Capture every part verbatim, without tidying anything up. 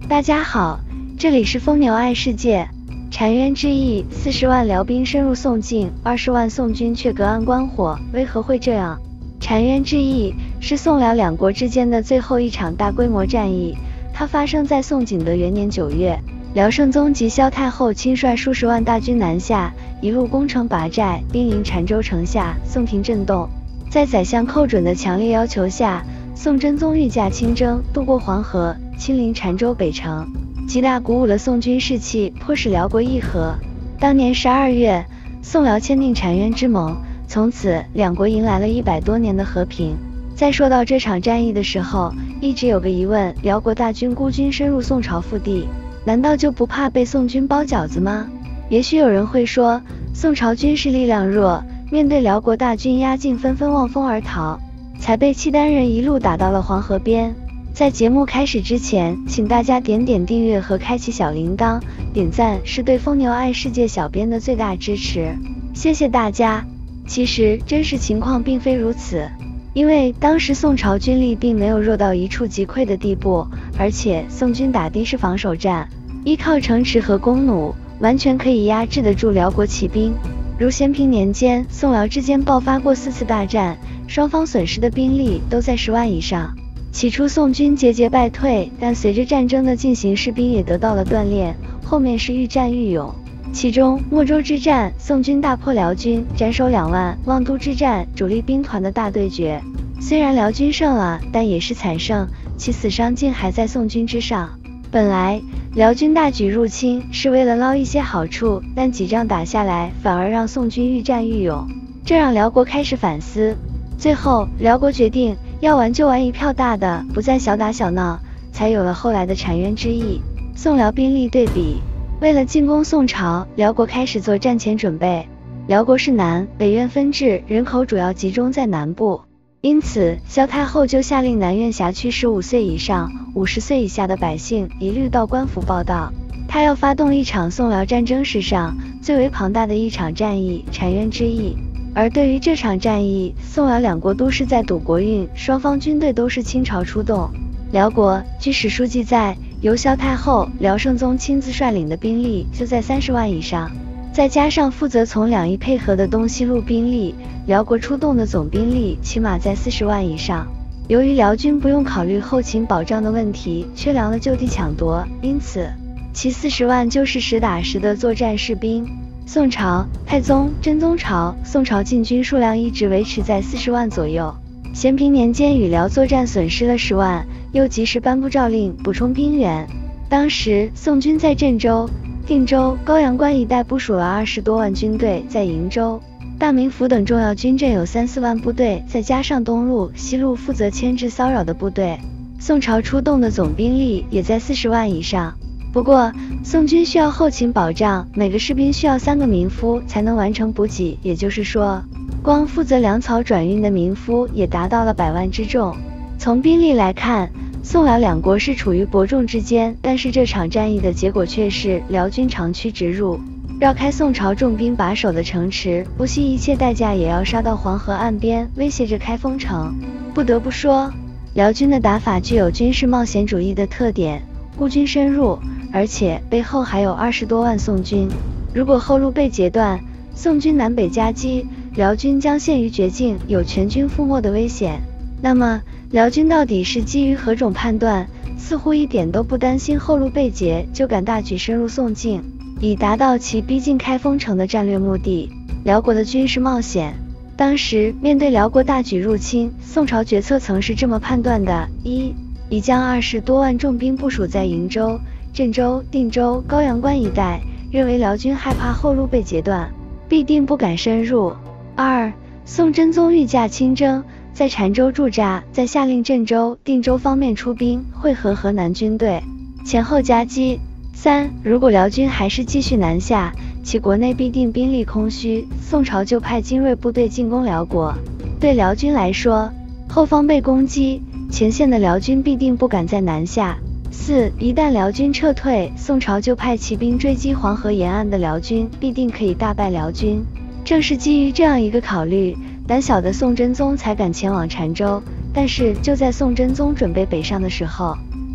大家好，这里是疯牛爱世界。澶渊之役，四十万辽兵深入宋境，二十万宋军却隔岸观火，为何会这样？澶渊之役是宋辽两国之间的最后一场大规模战役，它发生在宋景德元年九月。辽圣宗及萧太后亲率数十万大军南下，一路攻城拔寨，兵临澶州城下，宋廷震动。在宰相寇准的强烈要求下，宋真宗御驾亲征，渡过黄河，亲临澶州北城，极大鼓舞了宋军士气，迫使辽国议和。当年十二月，宋辽签订澶渊之盟，从此两国迎来了一百多年的和平。在说到这场战役的时候，一直有个疑问：辽国大军孤军深入宋朝腹地，难道就不怕被宋军包饺子吗？也许有人会说，宋朝军事力量弱，面对辽国大军压境，纷纷望风而逃，才被契丹人一路打到了黄河边。在节目开始之前，请大家点点订阅和开启小铃铛，点赞是对疯牛爱世界小编的最大支持，谢谢大家。其实真实情况并非如此，因为当时宋朝军力并没有弱到一触即溃的地步，而且宋军打的是防守战，依靠城池和弓弩，完全可以压制得住辽国骑兵。如咸平年间，宋辽之间爆发过四次大战，双方损失的兵力都在十万以上。起初宋军节节败退，但随着战争的进行，士兵也得到了锻炼，后面是愈战愈勇。其中莫州之战，宋军大破辽军，斩首两万；望都之战，主力兵团的大对决，虽然辽军胜了，但也是惨胜，其死伤竟还在宋军之上。本来辽军大举入侵是为了捞一些好处，但几仗打下来，反而让宋军愈战愈勇，这让辽国开始反思。最后辽国决定要玩就玩一票大的，不再小打小闹，才有了后来的澶渊之役。宋辽兵力对比，为了进攻宋朝，辽国开始做战前准备。辽国是南北院分治，人口主要集中在南部，因此萧太后就下令南院辖区十五岁以上、五十岁以下的百姓一律到官府报到，她要发动一场宋辽战争史上最为庞大的一场战役——澶渊之役。而对于这场战役，宋辽两国都是在赌国运，双方军队都是倾巢出动。辽国据史书记载，由萧太后、辽圣宗亲自率领的兵力就在三十万以上，再加上负责从两翼配合的东西路兵力，辽国出动的总兵力起码在四十万以上。由于辽军不用考虑后勤保障的问题，缺粮了就地抢夺，因此其四十万就是实打实的作战士兵。宋朝、太宗、真宗朝，宋朝禁军数量一直维持在四十万左右。咸平年间与辽作战损失了十万，又及时颁布诏令补充兵员。当时宋军在郑州、定州、高阳关一带部署了二十多万军队，在瀛州、大名府等重要军镇有三四万部队，再加上东路、西路负责牵制骚扰的部队，宋朝出动的总兵力也在四十万以上。不过宋军需要后勤保障，每个士兵需要三个民夫才能完成补给，也就是说光负责粮草转运的民夫也达到了百万之众。从兵力来看，宋辽两国是处于伯仲之间，但是这场战役的结果却是辽军长驱直入，绕开宋朝重兵把守的城池，不惜一切代价也要杀到黄河岸边，威胁着开封城。不得不说，辽军的打法具有军事冒险主义的特点，孤军深入，而且背后还有二十多万宋军，如果后路被截断，宋军南北夹击，辽军将陷于绝境，有全军覆没的危险。那么辽军到底是基于何种判断？似乎一点都不担心后路被截，就敢大举深入宋境，以达到其逼近开封城的战略目的。辽国的军事冒险。当时面对辽国大举入侵，宋朝决策层是这么判断的：一，已将二十多万重兵部署在瀛州、郑州、定州、高阳关一带，认为辽军害怕后路被截断，必定不敢深入。二，宋真宗御驾亲征，在澶州驻扎，再下令郑州、定州方面出兵会合河南军队，前后夹击。三，如果辽军还是继续南下，其国内必定兵力空虚，宋朝就派精锐部队进攻辽国。对辽军来说，后方被攻击，前线的辽军必定不敢再南下。四，一旦辽军撤退，宋朝就派骑兵追击黄河沿岸的辽军，必定可以大败辽军。正是基于这样一个考虑，胆小的宋真宗才敢前往澶州。但是就在宋真宗准备北上的时候，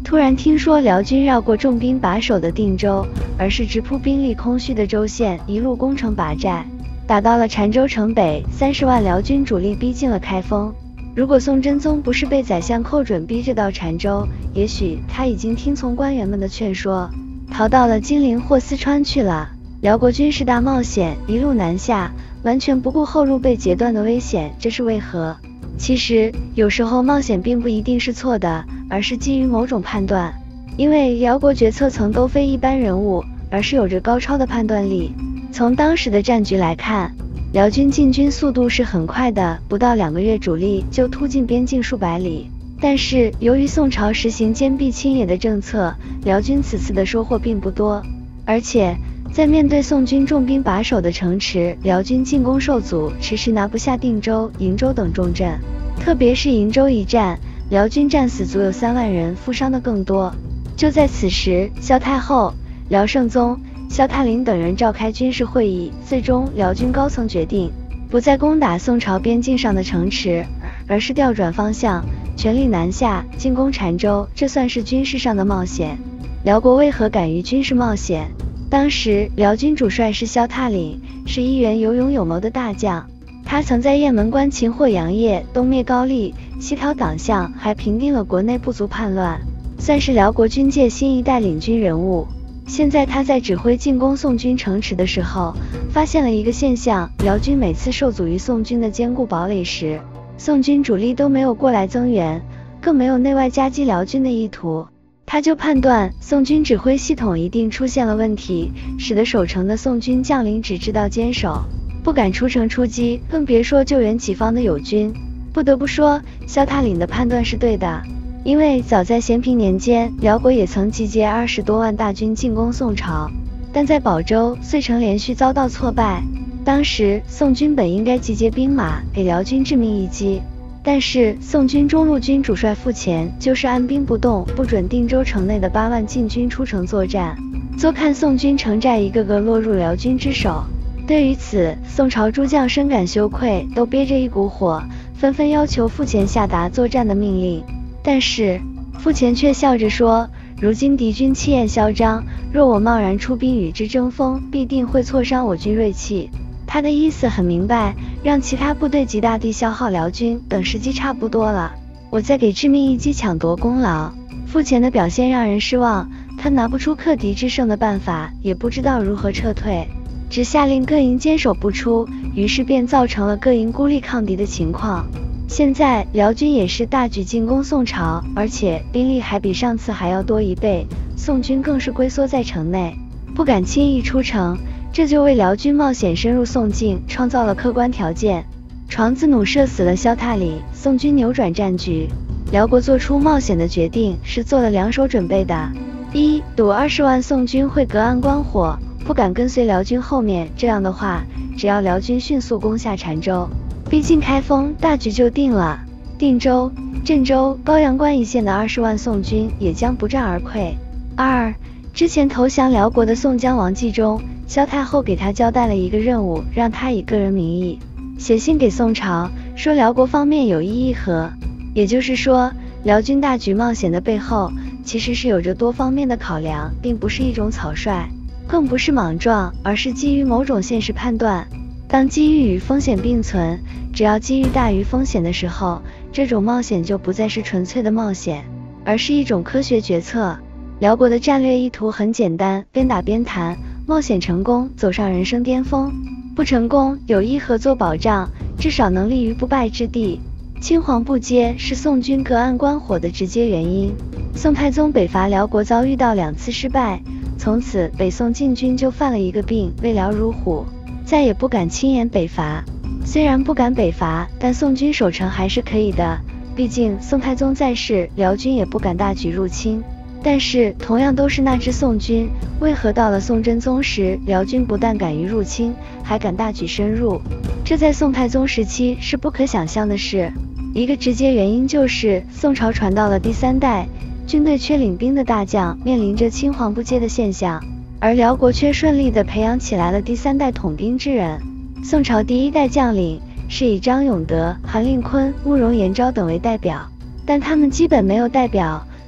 突然听说辽军绕过重兵把守的定州，而是直扑兵力空虚的州县，一路攻城拔寨，打到了澶州城北，三十万辽军主力逼近了开封。如果宋真宗不是被宰相寇准逼着到澶州，也许他已经听从官员们的劝说，逃到了金陵或四川去了。辽国军事大冒险，一路南下，完全不顾后路被截断的危险，这是为何？其实有时候冒险并不一定是错的，而是基于某种判断。因为辽国决策层都非一般人物，而是有着高超的判断力。从当时的战局来看，辽军进军速度是很快的，不到两个月主力就突进边境数百里。但是由于宋朝实行坚壁清野的政策，辽军此次的收获并不多，而且在面对宋军重兵把守的城池，辽军进攻受阻，迟迟拿不下定州、营州等重镇。特别是营州一战，辽军战死足有三万人，负伤的更多。就在此时，萧太后、辽圣宗、萧太林等人召开军事会议，最终辽军高层决定不再攻打宋朝边境上的城池，而是调转方向，全力南下进攻澶州。这算是军事上的冒险。辽国为何敢于军事冒险？当时辽军主帅是萧太林，是一员有勇有谋的大将。他曾在雁门关擒获杨业，东灭高丽，西讨党项，还平定了国内部族叛乱，算是辽国军界新一代领军人物。现在他在指挥进攻宋军城池的时候，发现了一个现象：辽军每次受阻于宋军的坚固堡垒时，宋军主力都没有过来增援，更没有内外夹击辽军的意图。他就判断宋军指挥系统一定出现了问题，使得守城的宋军将领只知道坚守，不敢出城出击，更别说救援己方的友军。不得不说，萧太林的判断是对的，因为早在咸平年间，辽国也曾集结二十多万大军进攻宋朝，但在保州、遂城连续遭到挫败。当时宋军本应该集结兵马给辽军致命一击，但是宋军中路军主帅傅乾就是按兵不动，不准定州城内的八万禁军出城作战，坐看宋军城寨一个个落入辽军之手。对于此，宋朝诸将深感羞愧，都憋着一股火，纷纷要求傅乾下达作战的命令。但是傅乾却笑着说，如今敌军气焰嚣张，若我贸然出兵与之争锋，必定会挫伤我军锐气。他的意思很明白，让其他部队极大地消耗辽军，等时机差不多了，我再给致命一击抢夺功劳。傅乾的表现让人失望，他拿不出克敌制胜的办法，也不知道如何撤退，只下令各营坚守不出，于是便造成了各营孤立抗敌的情况。现在辽军也是大举进攻宋朝，而且兵力还比上次还要多一倍，宋军更是龟缩在城内，不敢轻易出城，这就为辽军冒险深入宋境创造了客观条件。床子弩射死了萧太林，宋军扭转战局。辽国做出冒险的决定是做了两手准备的：一，赌二十万宋军会隔岸观火，不敢跟随辽军后面，这样的话，只要辽军迅速攻下澶州，逼近开封，大局就定了。定州、镇州、高阳关一线的二十万宋军也将不战而溃。二，之前投降辽国的宋将王继忠，萧太后给他交代了一个任务，让他以个人名义写信给宋朝，说辽国方面有意议和。也就是说，辽军大举冒险的背后，其实是有着多方面的考量，并不是一种草率，更不是莽撞，而是基于某种现实判断。当机遇与风险并存，只要机遇大于风险的时候，这种冒险就不再是纯粹的冒险，而是一种科学决策。辽国的战略意图很简单，边打边谈，冒险成功，走上人生巅峰；不成功，有议和做保障，至少能立于不败之地。青黄不接是宋军隔岸观火的直接原因。宋太宗北伐辽国遭遇到两次失败，从此北宋禁军就犯了一个病，畏辽如虎，再也不敢轻言北伐。虽然不敢北伐，但宋军守城还是可以的，毕竟宋太宗在世，辽军也不敢大举入侵。但是同样都是那支宋军，为何到了宋真宗时，辽军不但敢于入侵，还敢大举深入？这在宋太宗时期是不可想象的事。一个直接原因就是宋朝传到了第三代，军队缺领兵的大将，面临着青黄不接的现象，而辽国却顺利地培养起来了第三代统兵之人。宋朝第一代将领是以张永德、韩令坤、慕容延昭等为代表，但他们基本没有代表，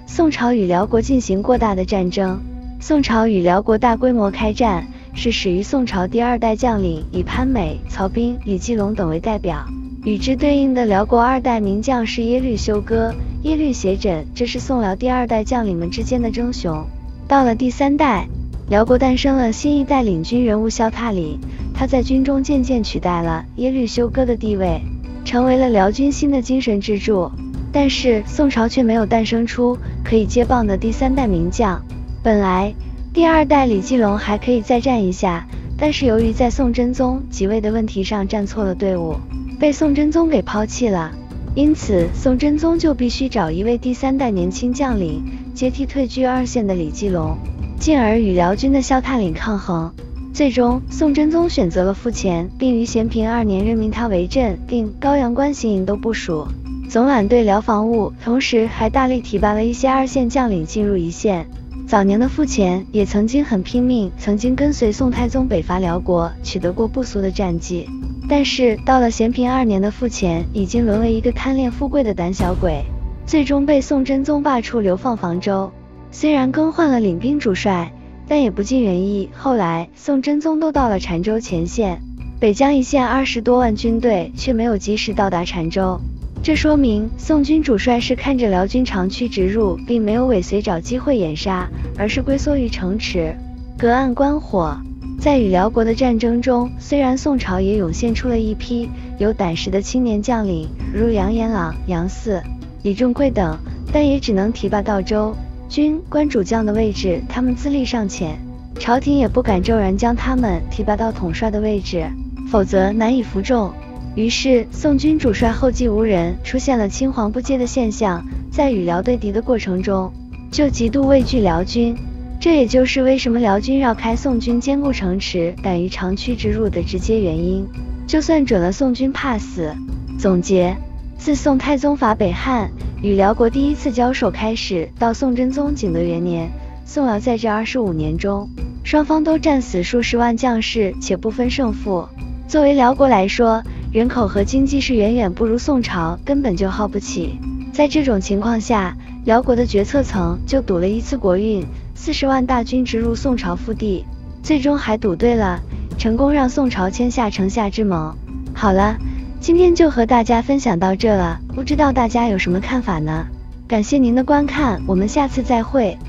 宋朝与辽国进行过大的战争。宋朝与辽国大规模开战，是始于宋朝第二代将领，以潘美、曹彬、李继龙等为代表。与之对应的辽国二代名将是耶律休哥、耶律斜轸，这是宋辽第二代将领们之间的争雄。到了第三代，辽国诞生了新一代领军人物萧挞里，他在军中渐渐取代了耶律休哥的地位，成为了辽军新的精神支柱。但是宋朝却没有诞生出可以接棒的第三代名将。本来第二代李继龙还可以再战一下，但是由于在宋真宗即位的问题上站错了队伍，被宋真宗给抛弃了，因此宋真宗就必须找一位第三代年轻将领接替退居二线的李继龙，进而与辽军的萧挞岭抗衡。最终宋真宗选择了傅乾，并于咸平二年任命他为镇定、高阳关行营都部署，总揽对辽防务，同时还大力提拔了一些二线将领进入一线。早年的傅乾也曾经很拼命，曾经跟随宋太宗北伐辽国，取得过不俗的战绩。但是到了咸平二年的傅乾已经沦为一个贪恋富贵的胆小鬼，最终被宋真宗罢黜，流放房州。虽然更换了领兵主帅，但也不尽人意。后来宋真宗都到了澶州前线，北疆一线二十多万军队却没有及时到达澶州，这说明宋军主帅是看着辽军长驱直入，并没有尾随找机会掩杀，而是龟缩于城池，隔岸观火。在与辽国的战争中，虽然宋朝也涌现出了一批有胆识的青年将领，如杨延朗、杨嗣、李仲贵等，但也只能提拔到州军官主将的位置，他们资历尚浅，朝廷也不敢骤然将他们提拔到统帅的位置，否则难以服众。于是宋军主帅后继无人，出现了青黄不接的现象，在与辽对敌的过程中就极度畏惧辽军，这也就是为什么辽军绕开宋军坚固城池，敢于长驱直入的直接原因。就算准了宋军怕死。总结，自宋太宗伐北汉与辽国第一次交手开始，到宋真宗景德元年，宋辽在这二十五年中，双方都战死数十万将士，且不分胜负。作为辽国来说，人口和经济是远远不如宋朝，根本就耗不起。在这种情况下，辽国的决策层就赌了一次国运，四十万大军直入宋朝腹地，最终还赌对了，成功让宋朝签下城下之盟。好了，今天就和大家分享到这了，不知道大家有什么看法呢？感谢您的观看，我们下次再会。